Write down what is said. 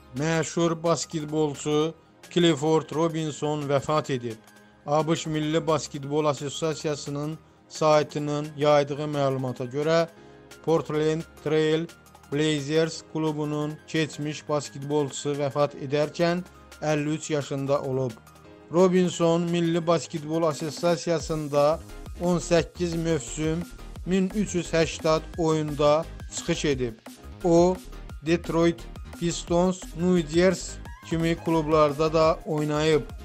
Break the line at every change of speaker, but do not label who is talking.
Məşhur basketbolçu Clifford Robinson vəfat edib. ABŞ Milli Basketbol Assosiasiyasının saytının yaydığı məlumata görə Portland Trail Blazers klubunun keçmiş basketbolçusu vəfat edərkən 53 yaşında olub. Robinson Milli Basketbol Assosiasiyasında 18 mövsüm 1380 oyunda çıxış edib. O, Detroit Pistons, New Jersey kimi klublarda da oynayıb.